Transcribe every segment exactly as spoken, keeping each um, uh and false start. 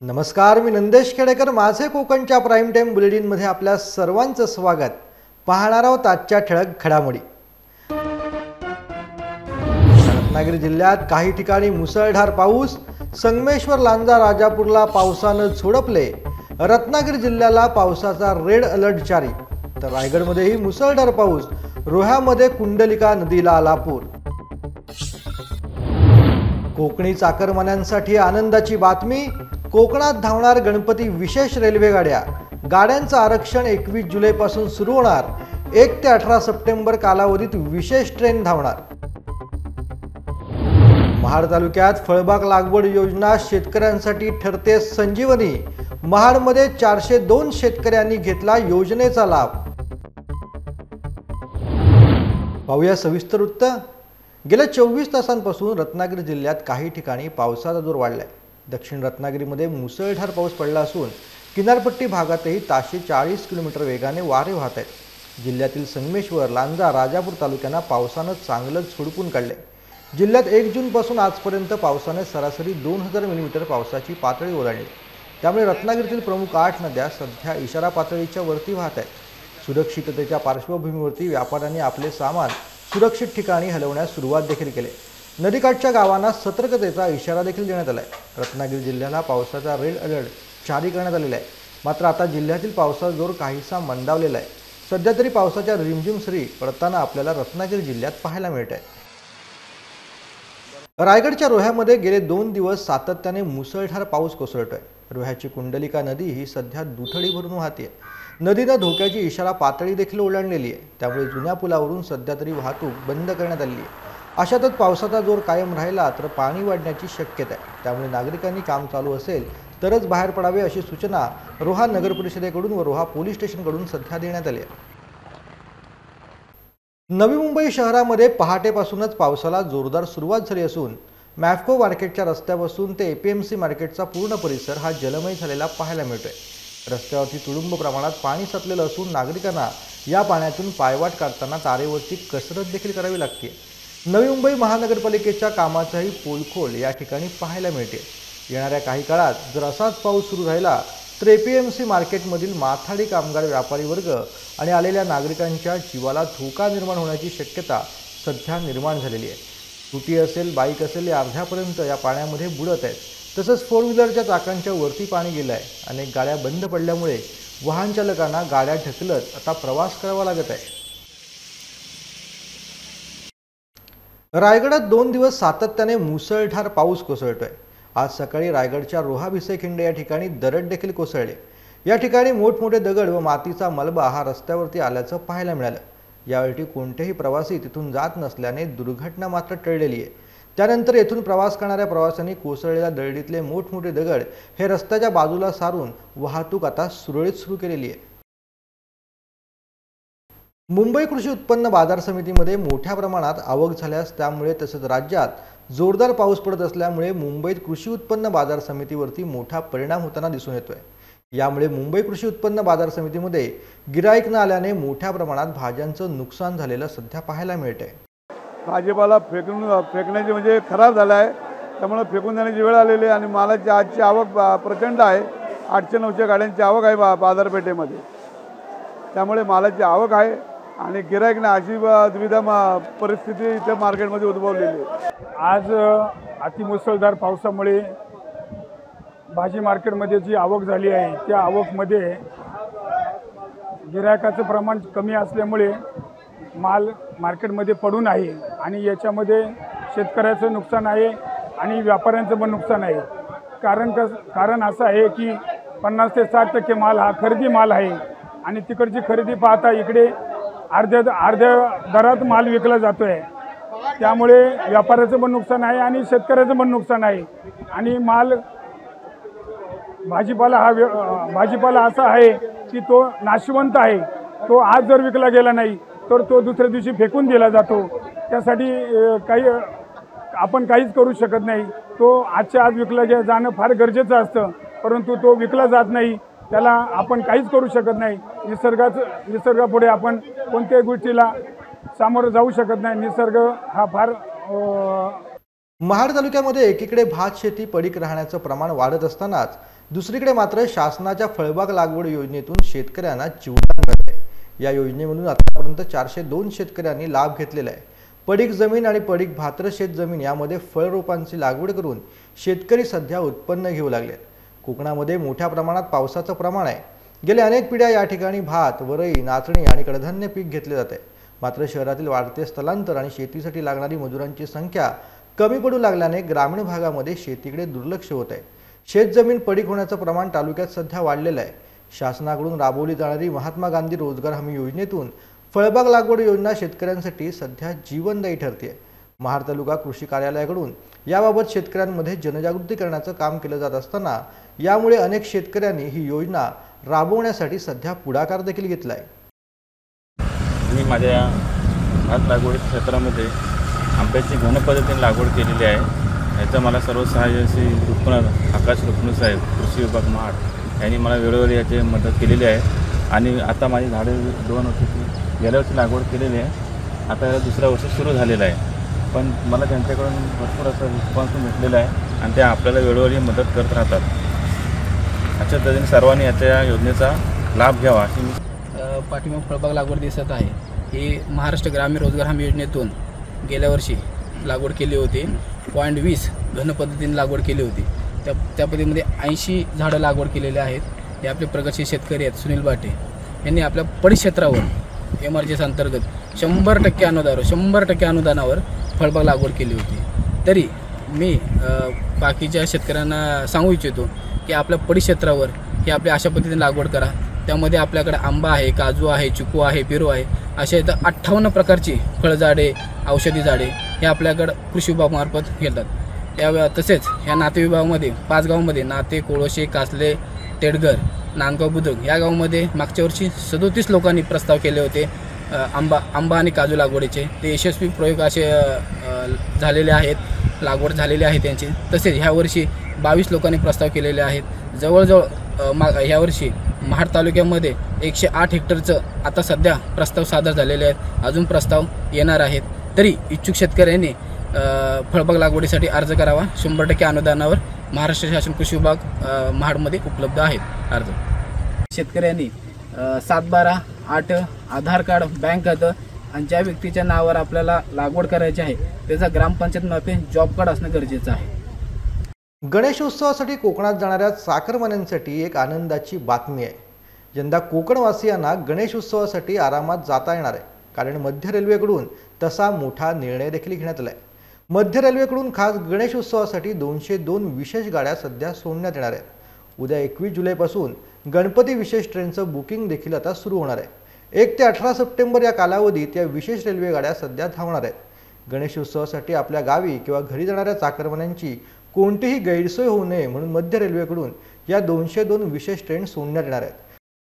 नमस्कार, मी नंदेश खेडेकर. माझे कोकणच्या प्राईम टाइम बुलेटिन मध्ये आपल्या सर्वांचं स्वागत. पाहणार आहोत आजच्या ठळक घडामोडी. रत्नागिरी जिल्ह्यात काही ठिकाणी मुसळधार पाऊस. संगमेश्वर, लांजा, राजापूरला पावसानं झोडपले. रत्नागिरी जिल्ह्याला पावसाचा रेड अलर्ट जारी. तर रायगडमध्येही मुसळधार पाऊस. रोह्यामध्ये कुंडलिका नदीला आला पूर. कोकणी चाकरमान्यांसाठी आनंदाची बातमी. कोकणात धावणार गणपती विशेष रेल्वे गाड्या. गाड्यांचं आरक्षण एकवीस जुलै पासून सुरू होणार. एक ते अठरा सप्टेंबर कालावधीत विशेष ट्रेन धावणार. महाड तालुक्यात फळबाग लागवड योजना शेतकऱ्यांसाठी ठरते संजीवनी. महाडमध्ये चारशे दोन शेतकऱ्यांनी घेतला योजनेचा लाभ. पाहूया सविस्तर वृत्त. गेल्या चोवीस तासांपासून रत्नागिरी जिल्ह्यात काही ठिकाणी पावसाचा जोर वाढलाय. दक्षिण रत्नागिरीमध्ये मुसळधार पाऊस पडला असून किनारपट्टी भागातही ताशे चाळीस किलोमीटर वेगाने वारे वाहत आहेत. जिल्ह्यातील संगमेश्वर, लांजा, राजापूर तालुक्यांना पावसानं चांगलंच झोडपून काढले. जिल्ह्यात एक जून पासून आजपर्यंत पावसाने सरासरी दोन हजार मिलीमीटर पावसाची पातळी ओलांडली. त्यामुळे रत्नागिरीतील प्रमुख आठ नद्या सध्या इशारा पातळीच्या वरती वाहत आहेत. सुरक्षिततेच्या पार्श्वभूमीवरती व्यापाऱ्यांनी आपले सामान सुरक्षित ठिकाणी हलवण्यास सुरुवात देखील केली. नदीकाठच्या गावांना सतर्कतेचा इशारा देखील देण्यात आला आहे. रत्नागिरी जिल्ह्याला पावसाचा रेड अलर्ट जारी करण्यात आलेला आहे. मात्र आता जिल्ह्यातील पावसाचा जोर काहीसा मंदावलेला आहे. सध्या तरी पावसाच्या रिमझिम सरी पडताना आपल्याला रत्नागिरी जिल्ह्यात पाहायला मिळत आहे. रायगडच्या रोह्यामध्ये गेले दोन दिवस सातत्याने मुसळधार पाऊस कोसळतोय. रोह्याची कुंडलिका नदी ही सध्या दुथडी भरून वाहते. नदीनं धोक्याची इशारा पातळी देखील ओलांडलेली आहे. त्यामुळे जुन्या पुलावरून सध्या तरी वाहतूक बंद करण्यात आली आहे. अशातच पावसाचा जोर कायम राहिला तर पाणी वाढण्याची शक्यता आहे. त्यामुळे नागरिकांनी काम चालू असेल तरच बाहेर पडावे अशी सूचना रोहा नगर परिषदेकडून व रोहा पोलीस स्टेशनकडून सध्या देण्यात आली आहे. नवी मुंबई शहरामध्ये पहाटेपासूनच पावसाला जोरदार सुरुवात झाली असून मॅफको मार्केटच्या रस्त्यापासून ते एपीएमसी मार्केटचा पूर्ण परिसर हा जलमय झालेला पाहायला मिळतोय. रस्त्यावरती तुडुंब प्रमाणात पाणी साचलेलं असून नागरिकांना या पाण्यातून पायवाट काढताना तारेवरची कसरत देखील करावी लागते. नवी मुंबई महानगरपालिकेच्या कामाचाही पोलखोल या ठिकाणी पाहायला मिळते. येणाऱ्या काही काळात जर असाच पाऊस सुरू राहिला तर एपीएमसी मार्केटमधील माथाडी कामगार, व्यापारी वर्ग आणि आलेल्या नागरिकांच्या जीवाला धोका निर्माण होण्याची शक्यता सध्या निर्माण झालेली आहे. स्कूटी असेल, बाईक असेल, या अर्ध्यापर्यंत या पाण्यामध्ये बुडत आहेत. तसंच फोर व्हीलरच्या चाकांच्या वरती पाणी गेलं आहे. अनेक गाड्या बंद पडल्यामुळे वाहन चालकांना गाड्या ढकलत आता प्रवास करावा लागत आहे. रायगडात दोन दिवस सातत्याने मुसळधार पाऊस कोसळतोय. आज सकाळी रायगडच्या रोहा भिसेखिंड या ठिकाणी दरड देखील कोसळले. या ठिकाणी मोठमोठे दगड व मातीचा मलबा हा रस्त्यावरती आल्याचं पाहायला मिळालं. यावेळी कोणतेही प्रवासी तिथून जात नसल्याने दुर्घटना मात्र टळलेली आहे. त्यानंतर येथून प्रवास करणाऱ्या प्रवाशांनी कोसळलेल्या दरडीतले मोठमोठे दगड हे रस्त्याच्या बाजूला सारून वाहतूक आता सुरळीत सुरू केलेली आहे. मुंबई कृषी उत्पन्न बाजार समितीमध्ये मोठ्या प्रमाणात आवक झाल्यास त्यामुळे तसेच राज्यात जोरदार पाऊस पडत असल्यामुळे मुंबईत कृषी उत्पन्न बाजार समितीवरती मोठा परिणाम होताना दिसून येतोय. यामुळे मुंबई कृषी उत्पन्न बाजार समितीमध्ये गिराईक न आल्याने मोठ्या प्रमाणात भाज्यांचं नुकसान झालेलं सध्या पाहायला मिळतंय. भाजीपाला फेकून फेकण्याचे म्हणजे खराब झाला आहे. त्यामुळे फेकून देण्याची वेळ आलेली आहे आणि मालाची आजची आवक प्रचंड आहे. आठशे नऊशे गाड्यांची आवक आहे बा बाजारपेठेमध्ये. त्यामुळे मालाची आवक आहे आणि गिराईक नाही अशी दुविधा परिस्थिती इथे मार्केटमध्ये उद्भवलेली आहे. आज अतिमुसळधार पावसामुळे भाजी मार्केटमध्ये जी आवक झाली आहे त्या आवकमध्ये गिरायकाचं प्रमाण कमी असल्यामुळे माल मार्केटमध्ये पडून आहे आणि याच्यामध्ये शेतकऱ्याचं नुकसान आहे आणि व्यापाऱ्यांचं पण नुकसान आहे. कारण कस कारण असं आहे की पन्नास ते साठ टक्के माल हा खरेदी माल आहे आणि तिकडची खरेदी पाहता इकडे अर्ध्या अर्ध्या दरात माल विकला जातो आहे. त्यामुळे व्यापाऱ्याचं पण नुकसान आहे आणि शेतकऱ्याचं पण नुकसान आहे. आणि माल भाजीपाला हा भाजीपाला असा आहे की तो नाशवंत आहे. तो आज जर विकला गेला नाही तर तो दुसऱ्या दिवशी फेकून दिला जातो. त्यासाठी काही आपण काहीच करू शकत नाही. तो आजच्या आज विकला गे जाणं फार गरजेचं असतं, परंतु तो विकला जात नाही. त्याला आपण काहीच करू शकत नाही. निसर्गाचं निसर्गापुढे आपण कोणत्याही गोष्टीला सामोरं जाऊ शकत नाही. निसर्ग हा फार महाड तालुक्यामध्ये एकीकडे भात शेती पडीक राहण्याचं प्रमाण वाढत असतानाच दुसरीकडे मात्र शासनाच्या फळबाग लागवड योजनेतून शेतकऱ्यांना जीवदान मिळत आहे। या योजनेमधून आतापर्यंत चारशे दोन शेतकऱ्यांनी लाभ घेतलेला आहे। पडीक जमीन आणि पडीक भात्र शेत जमीन यामध्ये फळ रोपांची लागवड करून शेतकरी सध्या उत्पन्न घेऊ लागले। कोकणामध्ये मोठ्या प्रमाणात पावसाचं प्रमाण आहे। गेल्या अनेक पिढ्या या ठिकाणी भात, वरई, नाचणी आणि कडधान्य पीक घेतले जाते। मात्र शहरातील वाढते स्थलांतर आणि शेतीसाठी लागणारी मजुरांची संख्या कमी पडू लागल्याने ग्रामीण भागामध्ये शेतीकडे दुर्लक्ष होत आहे। शेतजमीन पडीक होण्याचं प्रमाण तालुक्यात सध्या वाढलेलं आहे। शासनाकडून राबवली जाणारी महात्मा गांधी रोजगार हमी योजनेतून फळबाग लागवड योजना शेतकऱ्यांसाठी सध्या जीवनदायी ठरते। महाड तालुका कृषी कार्यालयाकडून याबाबत शेतकऱ्यांमध्ये जनजागृती करण्याचं काम केलं जात असताना यामुळे अनेक शेतकऱ्यांनी ही योजना राबवण्यासाठी सध्या पुढाकार देखील घेतला आहे। मी माझ्या भात लागवड क्षेत्रामध्ये आंब्याची घन पद्धतीने लागवड केलेली आहे। याचं मला सर्व सहाय्य श्री रुक्मण आकाश रुक्मण साहेब कृषी विभाग महाड यांनी मला वेळोवेळी याची मदत केलेली आहे। आणि आता माझी झाडे दोन वर्षाची गेल्या वर्षी लागवड केलेली आहे, आता याला दुसऱ्या वर्षी सुरू झालेलं आहे। पण मला त्यांच्याकडून भरपूर असा रिस्पॉन्स भेटलेला आहे आणि ते आपल्याला वेळोवेळी मदत करत राहतात। अशा पद्धतीने सर्वांनी याच्या योजनेचा लाभ घ्यावा अशी मी पाठीमाग फळबाग लागवड दिसत आहे। ही महाराष्ट्र ग्रामीण रोजगार हमी योजनेतून गेल्या वर्षी लागवड केली होती। पॉईंट वीस घन पद्धतीने लागवड केली होती। त्या त्या पद्धतीमध्ये ऐंशी झाडं लागवड केलेले आहेत। हे आपले प्रगतशील शेतकरी आहेत सुनील बाटे यांनी आपल्या परिक्षेत्रावर एम आर जी एस अंतर्गत शंभर टक्के अनुदानावर शंभर टक्के अनुदानावर फळबाग लागवड केली होती। तरी मी बाकीच्या शेतकऱ्यांना सांगू इच्छितो की आपल्या परिक्षेत्रावर हे आपल्या अशा पद्धतीने लागवड करा। त्यामध्ये आपल्याकडे आंबा आहे, काजू आहे, चिकू आहे, पेरू आहे, अशा इथं अठ्ठावन्न प्रकारची फळझाडे, औषधी झाडे हे आपल्याकडं कृषी विभागामार्फत घेतात। या तसेच ह्या नाते विभागामध्ये पाच गावांमध्ये नाते, कोळोशे, कासले, तेडगर, नांदगाव, बुद्रुक या गावामध्ये मागच्या वर्षी सदोतीस लोकांनी प्रस्ताव केले होते आंबा आंबा आणि काजू लागवडीचे। ते यशस्वी प्रयोग असे झालेले आहेत, लागवड झालेली आहे त्यांची। तसेच ह्या वर्षी बावीस लोकांनी प्रस्ताव केलेले आहेत। जवळजवळ मा ह्या वर्षी महाड तालुक्यामध्ये एकशे आठ हेक्टरचं आता सध्या प्रस्ताव सादर झालेले आहेत, अजून प्रस्ताव येणार आहेत। तरी इच्छुक शेतकऱ्यांनी फळबाग लागवडीसाठी अर्ज करावा। शंभर टक्के अनुदानावर महाराष्ट्र शासन कृषी विभाग महाडमध्ये उपलब्ध आहेत अर्ज। शेतकऱ्यांनी सात बारा आठ आधार कार्ड, बँक खातं आणि ज्या व्यक्तीच्या नावावर आपल्याला लागवड करायची आहे त्याचा ग्रामपंचायतमार्फे जॉब कार्ड असणं गरजेचं आहे। गणेशोत्सवासाठी कोकणात जाणाऱ्या चाकरमान्यांसाठी एक आनंदाची बातमी आहे। यंदा कोकणवासियांना गणेशोत्सवासाठी आरामात जाता येणार आहे, कारण मध्य रेल्वेकडून तसा मोठा निर्णय देखील घेण्यात आला आहे। मध्य रेल्वेकडून खास गणेशोत्सवासाठी दोनशे दोन विशेष गाड्या सध्या सोडण्यात येणार आहेत। उद्या एकवीस जुलैपासून गणपती विशेष ट्रेनचं बुकिंग देखील आता सुरू होणार आहे। एक ते अठरा सप्टेंबर या कालावधीत या विशेष रेल्वे गाड्या सध्या धावणार आहेत। गणेशोत्सवासाठी आपल्या गावी किंवा घरी जाणाऱ्या चाकरमान्यांची कोणतीही गैरसोय होऊ नये म्हणून मध्य रेल्वेकडून या दोनशे दोन विशेष ट्रेन सोडण्यात येणार आहेत।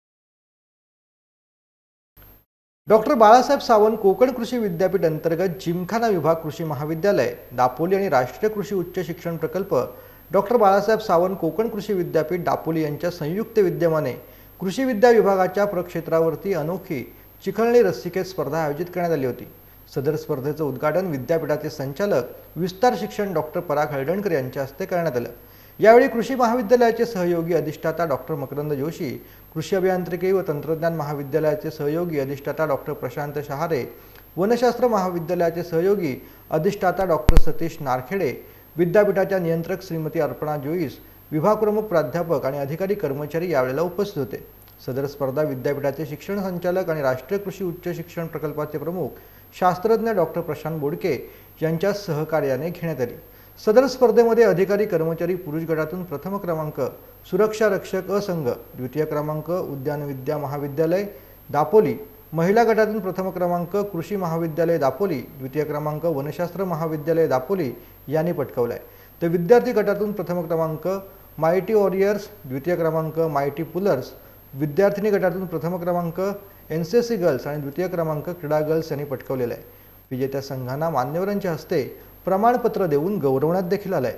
डॉक्टर बाळासाहेब सावंत कोकण कृषी विद्यापीठ अंतर्गत जिमखाना विभाग कृषी महाविद्यालय दापोली आणि राष्ट्रीय कृषी उच्च शिक्षण प्रकल्प डॉक्टर बाळासाहेब सावंत कोकण कृषी विद्यापीठ दापोली यांच्या संयुक्त विद्यमाने कृषी विद्या विभागाच्या प्रक्षेत्रावरती अनोखी चिखलणी रस्सीखेच स्पर्धा आयोजित करण्यात आली होती। सदर स्पर्धेचं उद्घाटन विद्यापीठाचे संचालक विस्तार शिक्षण डॉक्टर पराग हळदणकर यांच्या हस्ते करण्यात आलं। यावेळी कृषी महाविद्यालयाचे सहयोगी अधिष्ठाता डॉक्टर मकरंद जोशी, कृषी अभियांत्रिकी व तंत्रज्ञान महाविद्यालयाचे सहयोगी अधिष्ठाता डॉक्टर प्रशांत शहारे, वनशास्त्र महाविद्यालयाचे सहयोगी अधिष्ठाता डॉक्टर सतीश नारखेडे, विद्यापीठाच्या नियंत्रक श्रीमती अर्पणा जोईस, विभाग प्रमुख प्राध्यापक आणि अधिकारी कर्मचारी यावेळेला उपस्थित होते। सदर स्पर्धा विद्यापीठाचे शिक्षण संचालक आणि राष्ट्रीय कृषी उच्च शिक्षण प्रकल्पाचे प्रमुख शास्त्रज्ञ डॉक्टर प्रशांत बोडके यांच्या सहकार्याने घेण्यात आली। सदर स्पर्धेमध्ये अधिकारी कर्मचारी पुरुष गटातून प्रथम क्रमांक, सुरक्षा रक्षक अ संघ द्वितीय क्रमांक, उद्यान विद्या महाविद्यालय दापोली, महिला गटातून प्रथम क्रमांक कृषी महाविद्यालय दापोली, द्वितीय क्रमांक वनशास्त्र महाविद्यालय दापोली यांनी पटकावलाय। तर विद्यार्थी गटातून प्रथम क्रमांक मायटी वॉरियर्स, द्वितीय क्रमांक मायटी पुलर्स, विद्यार्थिनी गटातून प्रथम क्रमांक एन सी सी गर्ल्स आणि द्वितीय क्रमांक क्रीडा गर्ल्स यांनी पटकावलेला आहे। विजेत्या संघांना मान्यवरांच्या हस्ते प्रमाणपत्र देऊन गौरवण्यात देखील आलंय।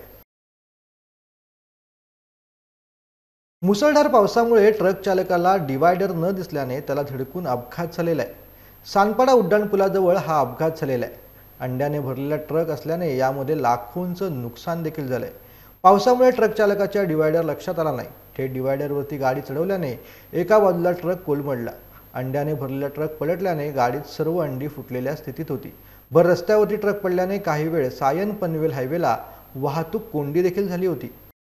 मुसळधार पावसामुळे ट्रक चालकाला डिवायडर न दिसल्याने त्याला धडकून अपघात झालेला आहे। सानपाडा उड्डाणपुलाजवळ हा अपघात झालेला आहे। अंड्याने भरलेला ट्रक असल्याने यामध्ये लाखोंचं नुकसान देखील झालंय। पावसामुळे ट्रक चालकाच्या डिवायडर लक्षात आला नाही। थेट डिवायडरवरती गाडी चढवल्याने एका बाजूला ट्रक कोलमडला. अंड्याने भरलेला ट्रक पलटल्याने गाडीत सर्व अंडी फुटलेल्या स्थितीत होती. भर रस्त्यावरती ट्रक पडल्याने काही वेळ सायन पनवेल हायवेला वाहतूक कोंडी देखील झाली होती.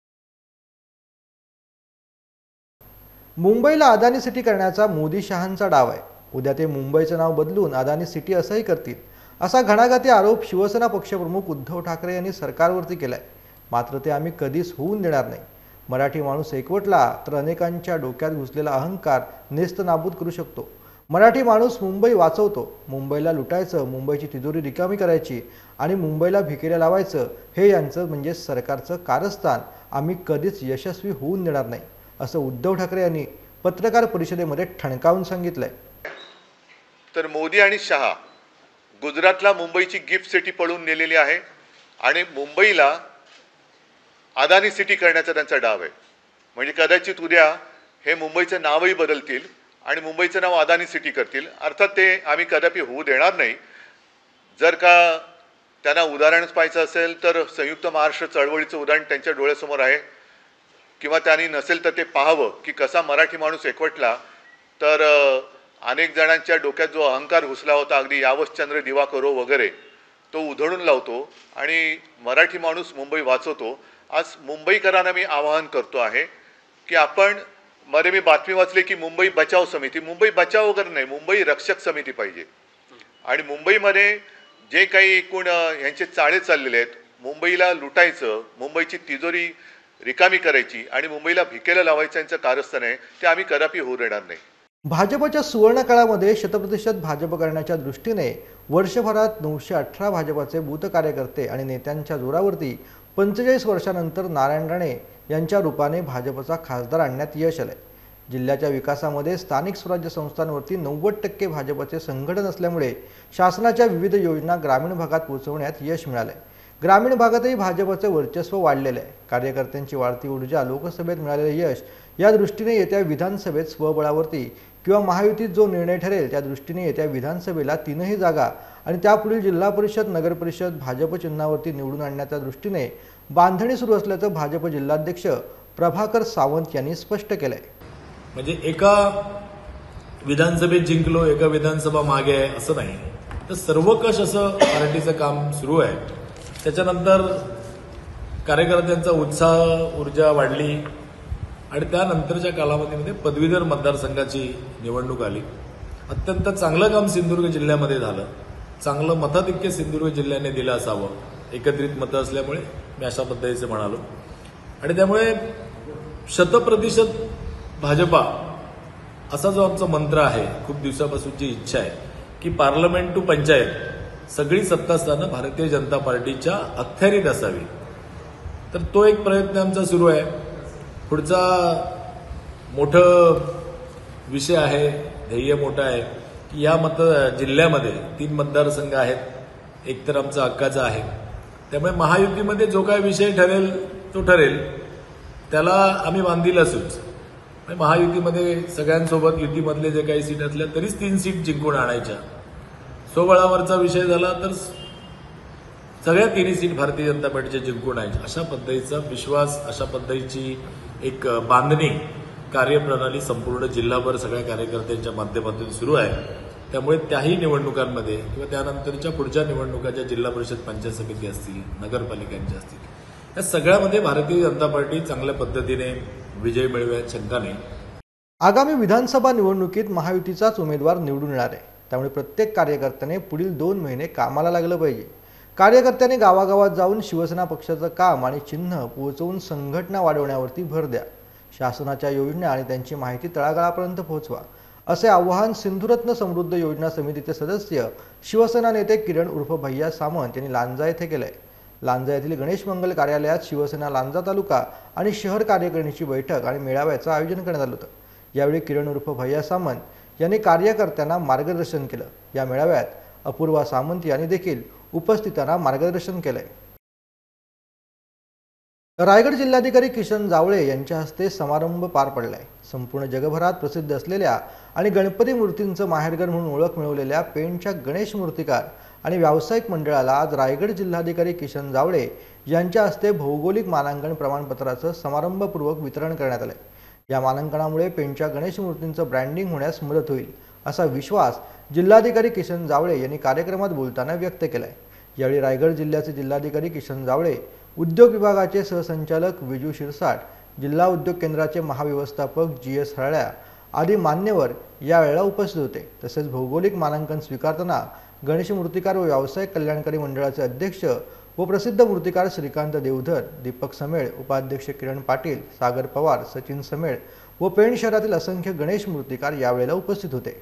मुंबईला अदानी सिटी करण्याचा मोदी शहांचा डाव आहे. उद्या ते मुंबईचं नाव बदलून अदानी सिटी असंही करतील, असा घणाघाती आरोप शिवसेना पक्षप्रमुख उद्धव ठाकरे यांनी सरकारवरती केलाय. मात्र ते आम्ही कधीच होऊन देणार नाही. मराठी माणूस एकवटला तर अनेकांच्या डोक्यात घुसलेला अहंकार नेस्तनाबूत करू शकतो. मराठी माणूस मुंबई वाचवतो. मुंबईला लुटायचं, मुंबईची तिजोरी रिकामी करायची आणि मुंबईला भिकेला लावायचं, हे यांचं म्हणजे सरकारचं कारस्थान आम्ही कधीच यशस्वी होऊन देणार नाही, असं उद्धव ठाकरे यांनी पत्रकार परिषदेमध्ये ठणकावून सांगितलंय. तर मोदी आणि शहा गुजरातला मुंबईची गिफ्ट सिटी पळून नेलेली आहे आणि मुंबईला अदानी सिटी करण्याचा त्यांचा डाव आहे. म्हणजे कदाचित उद्या हे मुंबईचं नावही बदलतील आणि मुंबईचं नाव अदानी सिटी करतील. अर्थात ते आम्ही कदापि होऊ देणार नाही. जर का त्यांना उदाहरणच पाहायचं असेल तर संयुक्त महाराष्ट्र चळवळीचं उदाहरण त्यांच्या डोळ्यासमोर आहे, किंवा त्यांनी नसेल तर ते पाहावं की कसा मराठी माणूस एकवटला तर अनेक जणांच्या डोक्यात जो अहंकार घुसला होता, अगदी यावश्चंद्र दिवाकरो वगैरे, तो उधळून लावतो आणि मराठी माणूस मुंबई वाचवतो. आज मुंबईकरांना मी आवाहन करतो आहे की आपण, मध्ये मी बातमी वाचली की मुंबई बचाव समिती, मुंबई बचाव वगैरे नाही, मुंबई रक्षक समिती पाहिजे. आणि मुंबईमध्ये जे काही एकूण यांचे चाळे चाललेले आहेत, मुंबईला लुटायचं, मुंबईची तिजोरी रिकामी करायची आणि मुंबईला भिकेला लावायचं यांचं कारस्थान आहे, ते आम्ही कदापि होऊ देणार नाही. भाजपच्या सुवर्ण काळामध्ये शतप्रतिशत भाजप करण्याच्या दृष्टीने वर्षभरात नऊशे अठरा भाजपचे बूथ कार्यकर्ते आणि नेत्यांच्या जोरावरती पंचेचाळीस वर्षानंतर नारायण राणे यांच्या रूपाने भाजपचा खासदार आणण्यात यश आले. जिल्ह्याच्या विकासामध्ये स्थानिक स्वराज्य संस्थांवरती नव्वद टक्के भाजपचे संघटन असल्यामुळे शासनाच्या विविध योजना ग्रामीण भागात पोहोचवण्यात यश मिळाले. ग्रामीण भागातही भाजपचे वर्चस्व वाढलेले आहे. कार्यकर्त्यांची वाढती ऊर्जा, लोकसभेत मिळालेले यश या दृष्टीने येत्या विधानसभेत स्वबळावरती किंवा महायुतीत जो निर्णय ठरेल त्या दृष्टीने येत्या विधानसभेला तीनही जागा आणि त्यापुढील जिल्हा परिषद, नगर परिषद भाजप चिन्हावरती निवडून आणण्याच्या दृष्टीने बांधणी सुरू असल्याचं भाजप जिल्हाध्यक्ष प्रभाकर सावंत यांनी स्पष्ट केलंय. म्हणजे एका विधानसभेत जिंकलो, एका विधानसभा मागे आहे असं नाही, तर सर्वकष असं पार्टीचं काम सुरू आहे. त्याच्यानंतर कार्यकर्त्यांचा उत्साह, ऊर्जा वाढली आणि त्यानंतरच्या कालावधीमध्ये पदवीधर मतदारसंघाची निवडणूक आली. अत्यंत चांगलं काम सिंधुदुर्ग जिल्ह्यामध्ये झालं. चांगलं मताधिक्य सिंधुदुर्ग जिल्ह्याने दिलं असावं, एकत्रित मतं असल्यामुळे मी अशा पद्धतीचे म्हणालो. आणि त्यामुळे शतप्रतिशत भाजपा असा जो आमचा मंत्र आहे, खूप दिवसापासूनची इच्छा आहे की पार्लमेंट टू पंचायत सगळी सत्तास्थानं भारतीय जनता पार्टीच्या अखत्यारीत असावी. तर तो एक प्रयत्न आमचा सुरू आहे. पुढचा मोठं विषय आहे, ध्येय मोठं आहे की या मत जिल्ह्यामध्ये तीन मतदारसंघ आहेत, एक तर आमचा हक्काचा आहे. त्यामुळे महायुतीमध्ये जो काही विषय ठरेल तो ठरेल, त्याला आम्ही बांधील असूच. महायुतीमध्ये सगळ्यांसोबत युतीमधले जे काही सीट असल्या तरीच तीन सीट जिंकून आणायच्या. स्वबळावरचा विषय झाला तर सगळ्या तिन्ही सीट भारतीय जनता पार्टीच्या जिंकून आणायच्या. अशा पद्धतीचा विश्वास, अशा पद्धतीची एक बांधणी कार्यप्रणाली संपूर्ण जिल्हाभर सगळ्या कार्यकर्त्यांच्या माध्यमातून सुरू आहे. त्यामुळे त्याही निवडणुकांमध्ये किंवा त्यानंतरच्या पुढच्या निवडणुकाच्या जिल्हा परिषद, पंचायत समिती असतील, नगरपालिकांच्या असतील, या सगळ्यामध्ये भारतीय जनता पार्टी चांगल्या पद्धतीने विजय मिळवण्यात शंका नाही. आगामी विधानसभा निवडणुकीत महायुतीचाच उमेदवार निवडून येणार आहे. त्यामुळे प्रत्येक कार्यकर्त्याने पुढील दोन महिने कामाला लागलं पाहिजे. कार्यकर्त्यांनी गावागावात जाऊन शिवसेना पक्षाचं काम आणि चिन्ह पोहोचवून संघटना वाढवण्यावरती भर द्या. शासनाच्या योजना आणि त्यांची माहिती तळागाळापर्यंत पोहोचवा, असे आवाहन सिंधुरत्न समृद्ध योजना समितीचे सदस्य शिवसेना नेते किरण उर्फ भैया सामंत यांनी लांजा येथे केलंय. लांजा येथील गणेश मंगल कार्यालयात शिवसेना लांजा तालुका आणि शहर कार्यकारिणीची बैठक आणि मेळाव्याचं आयोजन करण्यात आलं होतं. यावेळी किरण उर्फ भैया सामंत यांनी कार्यकर्त्यांना मार्गदर्शन केलं. या मेळाव्यात अपूर्वा सामंत यांनी देखील उपस्थितांना मार्गदर्शन केलंय. रायगड जिल्हाधिकारी किशन जावळे यांच्या हस्ते समारंभ पार पडलाय. संपूर्ण जगभरात प्रसिद्ध असलेल्या आणि गणपती मूर्तींचं माहेरघर म्हणून ओळख मिळवलेल्या पेणच्या गणेश मूर्तिकार आणि व्यावसायिक मंडळाला आज रायगड जिल्हाधिकारी किशन जावळे यांच्या हस्ते भौगोलिक मानांकन प्रमाणपत्राचं समारंभपूर्वक वितरण करण्यात आलंय. या मानांकनामुळे पेणच्या गणेश मूर्तींचं ब्रँडिंग होण्यास मदत होईल असा विश्वास जिल्हाधिकारी किशन जावळे यांनी कार्यक्रमात बोलताना व्यक्त केलाय। यावेळी रायगड जिल्ह्याचे जिल्हाधिकारी किशन जावळे, उद्योग विभागाचे सहसंचालक विजू शिरसाट, जिल्हा उद्योग केंद्राचे महाव्यवस्थापक जी एस हरळ्या आदी मान्यवर यावेळेला उपस्थित होते। तसेच भौगोलिक मानांकन स्वीकारताना गणेश मूर्तिकार व व्यावसायिक कल्याणकारी मंडळाचे अध्यक्ष व प्रसिद्ध मूर्तिकार श्रीकांत देवधर, दीपक समेळ, उपाध्यक्ष किरण पाटील, सागर पवार, सचिन समेळ व पेण शहरातील असंख्य गणेश मूर्तिकार यावेळेला उपस्थित होते।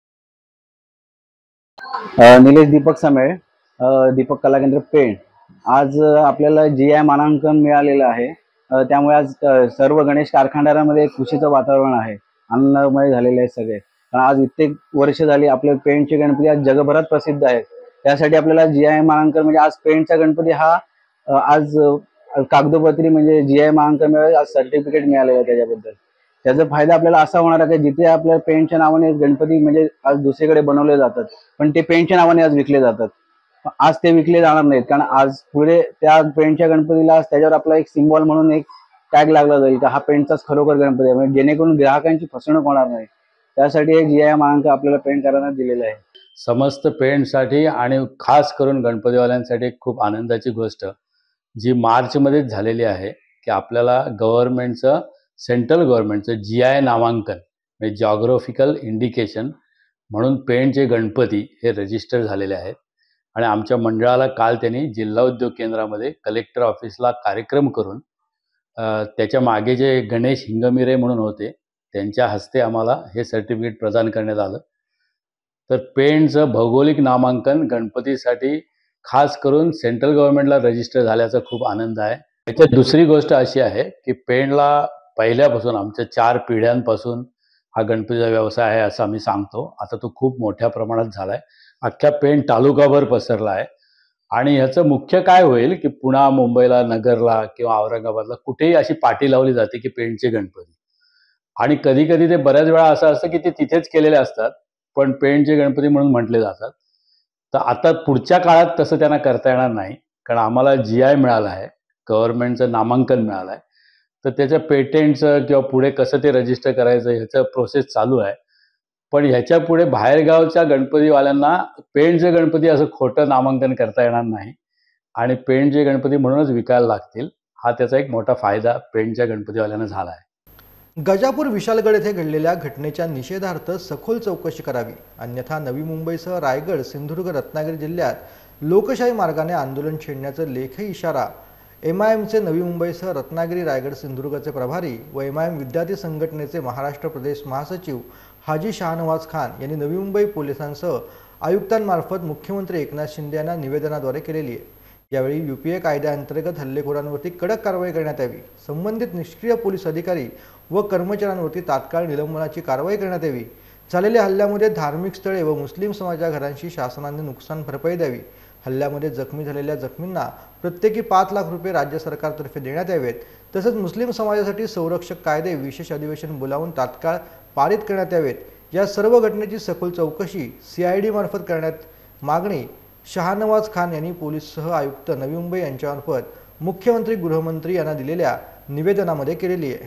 निलेश दीपक समेळ, दीपक कला केंद्र पेण। आज आपल्याला जी आय मानांकन मिळालेलं आहे, त्यामुळे आज सर्व गणेश कारखानदारांमध्ये खुशीचं वातावरण आहे, आनंदमय झालेले आहे सगळे। कारण आज इतके वर्ष झाली आपले पेणचे गणपती आज जगभरात प्रसिद्ध आहेत, त्यासाठी आपल्याला जी आय मानांकन म्हणजे आज पेणचा गणपती हा आज कागदोपत्री म्हणजे जी आय मानांकन मिळाले, आज सर्टिफिकेट मिळालेलं आहे त्याच्याबद्दल। त्याचा फायदा आपल्याला असा होणार आहे की जिथे आपल्या पेणच्या नावाने गणपती म्हणजे आज दुसरीकडे बनवले जातात, पण ते पेणच्या नावाने आज विकले जातात, आज ते विकले जाणार नाहीत। कारण आज पुढे त्या पेणच्या गणपतीला त्याच्यावर आपला एक सिम्बॉल म्हणून एक टॅग लागला जाईल की हा पेणचाच खरोखर गणपती आहे, म्हणजे जेणेकरून ग्राहकांची फसवणूक होणार नाही। त्यासाठी हे जी आय मानांकन आपल्याला पेणकरांना दिलेलं आहे। समस्त पेणसाठी आणि खास करून गणपतीवाल्यांसाठी खूप आनंदाची गोष्ट जी मार्चमध्येच झालेली आहे की आपल्याला गव्हर्नमेंटचं सेंट्रल गव्हर्नमेंटचं जी आय नामांकन म्हणजे जॉग्राफिकल इंडिकेशन म्हणून पेणचे गणपती हे रजिस्टर झालेले आहेत। आणि आमच्या मंडळाला काल त्यांनी जिल्हा उद्योग केंद्रामध्ये कलेक्टर ऑफिसला कार्यक्रम करून त्याच्या मागे जे गणेश हिंगमिरे म्हणून होते त्यांच्या हस्ते आम्हाला हे सर्टिफिकेट प्रदान करण्यात आलं। तर पेणचं भौगोलिक नामांकन गणपतीसाठी खास करून सेंट्रल गव्हर्नमेंटला रजिस्टर झाल्याचा खूप आनंद आहे। याच्यात दुसरी गोष्ट अशी आहे की पेणला पहिल्यापासून आमच्या चार पिढ्यांपासून हा गणपतीचा व्यवसाय आहे असं आम्ही सांगतो। आता तो खूप मोठ्या प्रमाणात झाला आहे, अख्ख्या पेण तालुकाभर पसरला आहे। आणि ह्याचं मुख्य काय होईल की पुणा, मुंबईला, नगरला किंवा औरंगाबादला कुठेही अशी पाटी लावली जाते की पेणचे गणपती, आणि कधी कधी ते बऱ्याच वेळा असं असतं की ते तिथेच केलेले असतात पण पेणचे गणपती म्हणून म्हटले जातात। तर आता पुढच्या काळात तसं त्यांना करता येणार नाही, कारण आम्हाला जी आय मिळालं आहे, गव्हर्नमेंटचं नामांकन मिळालं आहे, तर त्याचं पेटेंटचं किंवा पुढे कसं ते रजिस्टर करायचं ह्याचं प्रोसेस चालू आहे। पण ह्याच्या पुढे बाहेरगावच्या गणपतीवाल्यांना पेणचे गणपती असं खोटं नामांकन करता येणार नाही आणि पेणचे गणपती म्हणूनच विकायला लागतील। हा त्याचा एक मोठा फायदा पेणच्या गणपतीवाल्यांना झाला आहे। गजापूर विशालगड येथे घडलेल्या घटनेच्या निषेधार्थ सखोल चौकशी करावी, अन्यथा नवी मुंबईसह रायगड, सिंधुदुर्ग, रत्नागिरी जिल्ह्यात लोकशाही मार्गाने आंदोलन छेडण्याचा लेखी इशारा एम आय एमचे नवी मुंबईसह रत्नागिरी, रायगड, सिंधुदुर्गचे प्रभारी व एम आय एम विद्यार्थी संघटनेचे महाराष्ट्र प्रदेश महासचिव हाजी शाहनवाज खान यांनी नवी मुंबई पोलिसांसह आयुक्तांमार्फत मुख्यमंत्री एकनाथ शिंदे यांना निवेदनाद्वारे केलेली आहे। यावेळी यूपीए कायद्याअंतर्गत हल्लेखोरांवरती कडक कारवाई करण्यात यावी, संबंधित निष्क्रिय पोलीस अधिकारी व कर्मचाऱ्यांवरती तात्काळ निलंबनाची कारवाई करण्यात यावी, झालेल्या हल्ल्यामध्ये धार्मिक स्थळे व मुस्लिम समाजा घरांशी शासनाने नुकसान भरपाई द्यावी, हल्ल्यामध्ये जखमी झालेल्या जखमींना प्रत्येकी पाच लाख रुपये राज्य सरकारतर्फे देण्यात यावेत, तसंच मुस्लिम समाजासाठी संरक्षक कायदे विशेष अधिवेशन बोलावून तात्काळ पारित करण्यात यावेत। या सर्व घटनेची सखोल चौकशी सी आय डी मार्फत करण्यात मागणी शाहनवाज खान यांनी पोलीससह आयुक्त नवी मुंबई यांच्यामार्फत मुख्यमंत्री, गृहमंत्री यांना दिलेल्या निवेदनामध्ये केलेली आहे।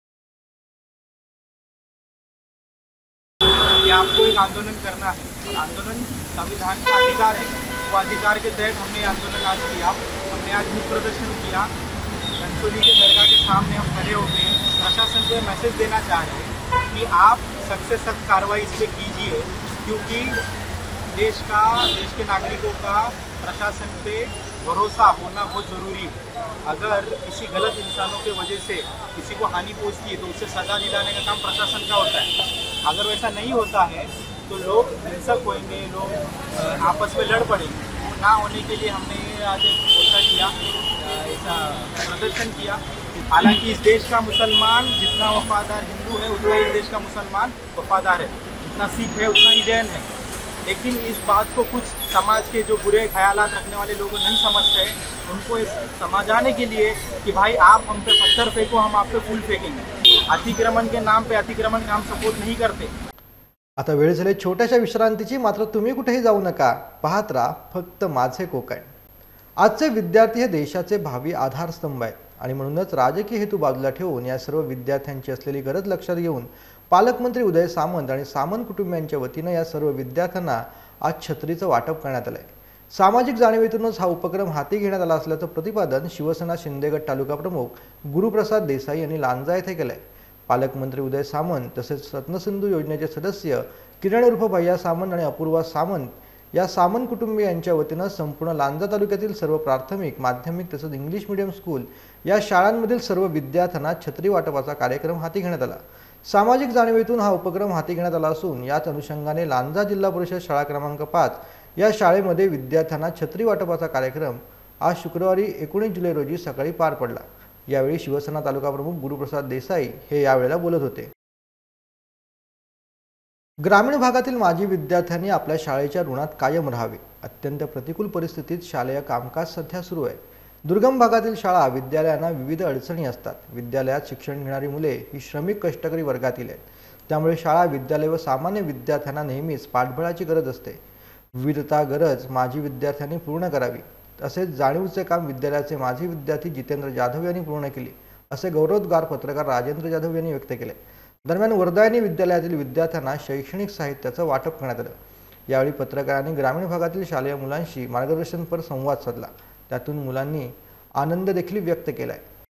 आपको एक आंदोलन करना है, आंदोलन संविधान का अधिकार है, वो अधिकार के तहत हमने आंदोलन आज किया। हमने आज भी प्रदर्शन किया, गणपति के दरगाह के सामने हम खड़े होते हैं, प्रशासन को मैसेज देना चाह रहे हैं कि आप सख्त से सख्त कार्रवाई इस पर कीजिए, क्योंकि देश का देश के नागरिकों का प्रशासन पे भरोसा होना बहुत ज़रूरी है। अगर किसी गलत इंसानों के वजह से किसी को हानि पहुंचती है तो उसे सजा दिलाने का काम प्रशासन का होता है। अगर वैसा नहीं होता है तो लोग हिंसक होंगे, लोग आपस में लड़ पड़ेंगे। ना होने के लिए हमने आज एक मोर्चा किया, ऐसा प्रदर्शन किया। हालांकि इस देश का मुसलमान जितना वफादार हिंदू है उतना इस देश का मुसलमान वफादार है, जितना सिख है उतना ही जैन है। लेकिन इस बात को कुछ समाज के जो बुरे ख्यालात रखने वाले लोग नहीं समझते, उनको समझाने के लिए कि भाई आप हम पे पत्थर फेंको, हम आप पे फूल फेंकेंगे। अतिक्रमण के नाम पे अतिक्रमण का हम सपोर्ट नहीं करते। आता वेळ झाली छोट्याशा विश्रांतीची, मात्र तुम्ही कुठेही जाऊ नका, पाहत राहा फक्त माझे कोकण। आजचे विद्यार्थी हे देशाचे भावी आधारस्तंभ आहेत आणि म्हणूनच राजकीय हेतू बाजूला ठेवून या सर्व विद्यार्थ्यांची असलेली गरज लक्षात घेऊन पालकमंत्री उदय सामंत आणि सामंत कुटुंबियांच्या वतीनं या सर्व विद्यार्थ्यांना आज छत्रीचं वाटप करण्यात आलं आहे। सामाजिक जाणीवेतूनच हा उपक्रम हाती घेण्यात आला असल्याचं प्रतिपादन शिवसेना शिंदेगड तालुका प्रमुख गुरुप्रसाद देसाई यांनी लांजा येथे केलं आहे। पालकमंत्री उदय सामंत तसेच रत्नसिंधू योजनेचे सदस्य किरण उर्फ भैया सामंत आणि अपूर्वा सामंत या सामंत कुटुंबियांच्या वतीनं संपूर्ण लांजा तालुक्यातील सर्व प्राथमिक, माध्यमिक तसेच इंग्लिश मीडियम स्कूल या शाळांमधील सर्व विद्यार्थ्यांना छत्री वाटपाचा कार्यक्रम हाती घेण्यात आला। सामाजिक जाणीवेतून हा उपक्रम हाती घेण्यात आला असून याच अनुषंगाने लांजा जिल्हा परिषद शाळा क्रमांक पाच या शाळेमध्ये विद्यार्थ्यांना छत्री वाटपाचा कार्यक्रम आज शुक्रवारी एकोणीस जुलै रोजी सकाळी पार पडला। यावेळी शिवसेना तालुका प्रमुख गुरुप्रसाद देसाई हे यावेळेला बोलत होते। ग्रामीण भागातील माजी विद्यार्थ्यांनी आपल्या शाळेच्या ऋणात कायम राहावे। अत्यंत प्रतिकूल परिस्थितीत शालेय कामकाज सध्या सुरू आहे। दुर्गम भागातील शाळा विद्यालयांना विविध अडचणी असतात। विद्यालयात शिक्षण घेणारी मुले ही श्रमिक कष्टकरी वर्गातील आहेत, त्यामुळे शाळा, विद्यालय व सामान्य विद्यार्थ्यांना नेहमीच पाठबळाची गरज असते। विविधता गरज माजी विद्यार्थ्यांनी पूर्ण करावी, तसेच जाणीवचे काम विद्यालयाचे माजी विद्यार्थी जितेंद्र जाधव यांनी पूर्ण केले, असे गौरवोद्गार पत्रकार राजेंद्र जाधव यांनी व्यक्त केले। दरम्यान वर्धायनी विद्यालयातील विद्यार्थ्यांना शैक्षणिक साहित्याचं वाटप करण्यात आलं। यावेळी पत्रकारांनी ग्रामीण भागातील शालेय मुलांशी मार्गदर्शनपर संवाद साधला, त्यातून मुलांनी आनंद देखील व्यक्त केलाय।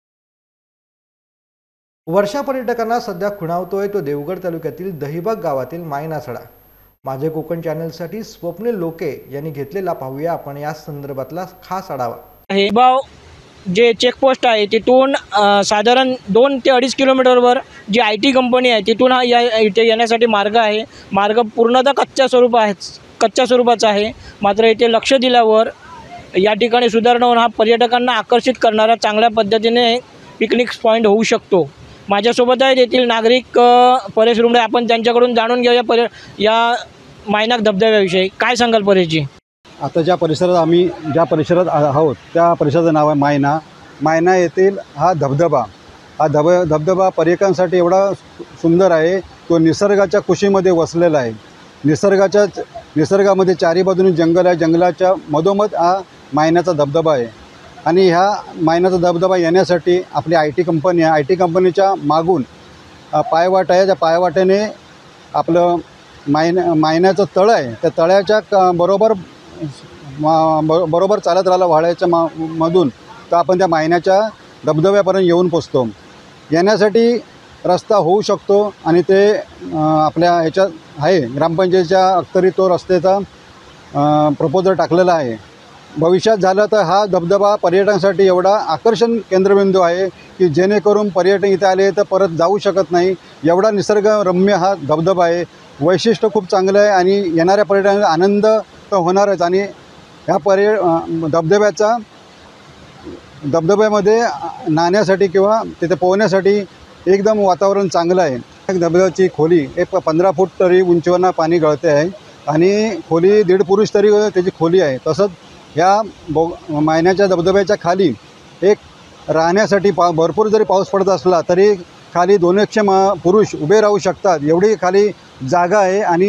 वर्षा पर्यटकांना सध्या खुणावतोय तो देवगड तालुक्यातील दहिबाग गावातील मायनासडा। माझे कोकण चॅनलसाठी स्वप्नील लोके यांनी घेतलेला पाहूया आपण या संदर्भातला खास आढावा। हे बाव जे चेकपोस्ट आहे तिथून साधारण दोन ते अडीच किलोमीटरवर जी आय टी कंपनी आहे तिथून हा या इथे येण्यासाठी मार्ग आहे। मार्ग पूर्णतः कच्च्या स्वरूप आहे कच्च्या स्वरूपाचा आहे, मात्र इथे लक्ष दिल्यावर या ठिकाणी सुधारणा होऊन हा पर्यटकांना आकर्षित करणारा चांगल्या पद्धतीने पिकनिक पॉईंट होऊ शकतो। माझ्यासोबत आहेत येथील नागरिक परेश रुमडे, आपण त्यांच्याकडून जाणून घेऊया पर्य या मायनाक धबधब्याविषयी। काय सांगाल परेशजी? आता ज्या परिसरात आम्ही ज्या परिसरात आहोत त्या परिसराचं नाव आहे मायना। मायना येथील हा धबधबा हा धब धबधबा पर्यटकांसाठी एवढा सुंदर आहे, तो निसर्गाच्या कुशीमध्ये वसलेला आहे। निसर्गाच्या निसर्गामध्ये चारी बाजूने जंगल आहे, जंगलाच्या मधोमध हा मायनाचा धबधबा आहे। आणि ह्या मायनाचा धबधबा येण्यासाठी आपली आय टी कंपनी आहे, आय टी कंपनीच्या मागून पायवाट आहे, त्या पायवाटेने आपलं मायना मायनाचं तळं आहे, त्या तळ्याच्या क बरोबर बरोबर चालत राहिला वाड्याच्या मा मधून तर आपण त्या मायनाच्या धबधब्यापर्यंत येऊन पोचतो। येण्यासाठी रस्ता होऊ शकतो आणि ते आपल्या ह्याच्यात आहे, ग्रामपंचायतीच्या अखत्यारीत तो रस्त्याचा प्रपोजल टाकलेला आहे। भविष्यात झालं तर हा धबधबा पर्यटनासाठी एवढा आकर्षण केंद्रबिंदू आहे की जेणेकरून पर्यटक इथे आले तर परत जाऊ शकत नाही, एवढा निसर्गरम्य हा धबधबा आहे। वैशिष्ट्य खूप चांगलं आहे आणि येणाऱ्या पर्यटकांना आनंद तर होणारच। आणि ह्या पर्य धबधब्याचा धबधब्यामध्ये नाहण्यासाठी किंवा तिथे पोहण्यासाठी एकदम वातावरण चांगलं आहे। धबधब्याची खोली एक पंधरा फूट तरी उंचीवरनं पाणी गळते आहे आणि खोली दीड पुरुष तरी त्याची खोली आहे। तसंच ह्या बो मायनाच्या धबधब्याच्या खाली एक राहण्यासाठी पा भरपूर जरी पाऊस पडत असला तरी खाली दोन एकशे मा पुरुष उभे राहू शकतात, एवढी खाली जागा आहे। आणि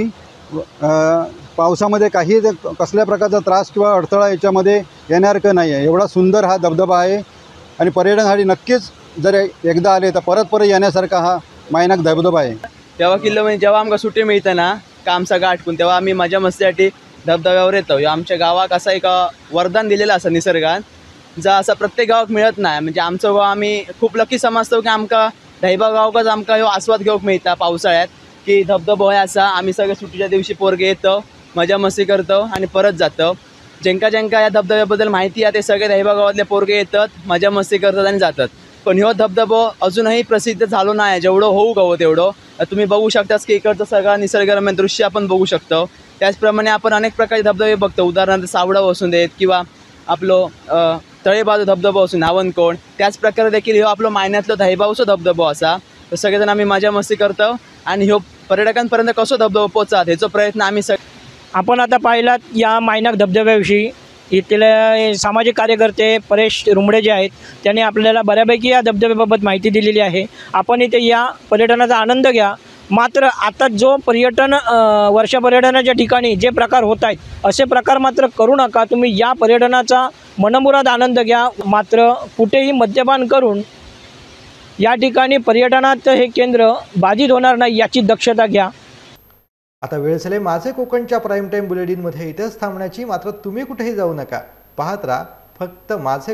पावसामध्ये काही कसल्या प्रकारचा त्रास किंवा अडथळा याच्यामध्ये येण्यासारखं नाही आहे, एवढा सुंदर हा धबधबा आहे। आणि पर्यटनासाठी नक्कीच जर एकदा आले तर परत परत येण्यासारखा हा मायनाक धबधबा आहे। तेव्हा किल्लो म्हणजे जेव्हा आमकां सुटी मिळते ना काम सगळं आटकून, तेव्हा आम्ही मजा मस्तीसाठी धबधब्यावर येतो। ह्यो आमच्या गावाक असा एक वरदान दिलेलं असं निसर्गान, जो असा प्रत्येक गावाक मिळत नाही। म्हणजे आमचं गाव आम्ही खूप लकी समजतो की आमकां दहिबाग गावकच आमकां ह्यो आस्वाद घेवक मिळता पावसाळ्यात, की धबधबो हे असा। आम्ही सगळे सुट्टीच्या दिवशी पोरगे येतो, मजा मस्ती करतो आणि परत जातो। ज्यांका ज्यांका या धबधब्याबद्दल माहिती आहे ते सगळे दहिबाग गावातले पोरगे येतात, मजा मस्ती करतात आणि जातात। पण ह्यो धबधबो अजूनही प्रसिद्ध झालो नाही, जेवढं होऊ गवं तेवढं। तुम्ही बघू शकताच की इकडचं सगळं निसर्गरम्य दृश्य आपण बघू शकतो। त्याचप्रमाणे आपण अनेक प्रकारचे धबधबे बघतो, उदाहरणार्थ सावडाव असून देत किंवा आपलं तळेबाजू धबधबो असून नावनकोण, त्याच प्रकारे देखील ह्यो आपलो मायन्यातलो दहिबावचो धबधबो असा। तर सगळेजण आम्ही मजा मस्ती करतो आणि ह्यो पर्यटकांपर्यंत कसो धबधबो पोहोचत ह्याचा प्रयत्न आम्ही सग आपण आता पाहिलात या मायनाक धबधब्याविषयी इथले सामाजिक कार्यकर्ते परेश रुमडे जे आहेत त्यांनी आपल्याला बऱ्यापैकी या धबधब्याबाबत माहिती दिलेली आहे। आपण इथे या पर्यटनाचा आनंद घ्या। मात्र आता जो पर्यटन वर्षा पर्यटनाच्या ठिकाणी जे प्रकार होत आहेत असे प्रकार मात्र करू नका। तुम्ही या पर्यटनाचा मनमुराद आनंद घ्या, मात्र कुठेही मद्यपान करून या ठिकाणी पर्यटनात हे केंद्र बाधित होणार नाही याची दक्षता घ्या. आता वेळ झाली माझे कोकणच्या प्राईम टाईम बुलेटिनमध्ये इथेच थांबण्याची. मात्र तुम्ही कुठेही जाऊ नका, पाहत राहा फक्त माझे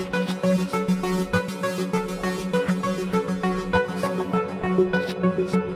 कोकण.